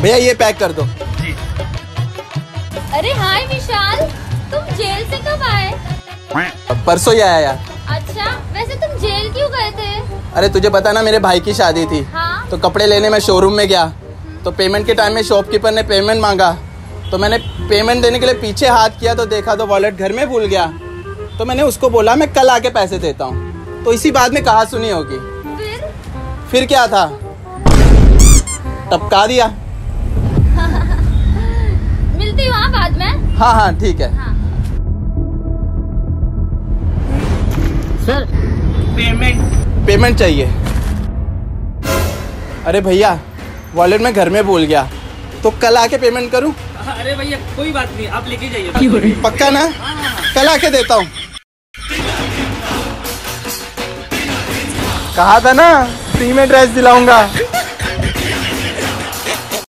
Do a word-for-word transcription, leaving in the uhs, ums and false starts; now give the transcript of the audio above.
भैया ये पैक कर दो। जी। अरे हाय विशाल, तुम जेल से कब आए? परसों ही आया यार। अच्छा, वैसे तुम जेल क्यों गए थे? अरे तुझे पता ना मेरे भाई की शादी थी। हाँ? तो कपड़े लेने में शोरूम में गया, तो पेमेंट के टाइम में शॉपकीपर ने पेमेंट मांगा, तो मैंने पेमेंट देने के लिए पीछे हाथ किया तो देखा तो वॉलेट घर में भूल गया। तो मैंने उसको बोला मैं कल आके पैसे देता हूँ, तो इसी बात में कहा सुनी होगी। फिर फिर क्या था, टपका दिया। मिलती हूँ बाद में। हाँ हाँ ठीक है। हाँ। सर पेमेंट पेमेंट चाहिए। अरे भैया वॉलेट में घर में भूल गया, तो कल आके पेमेंट करूं? अरे भैया कोई बात नहीं, आप लेके जाइए। पक्का ना? कल आके देता हूँ। कहा था ना फ्री में ड्रेस दिलाऊंगा।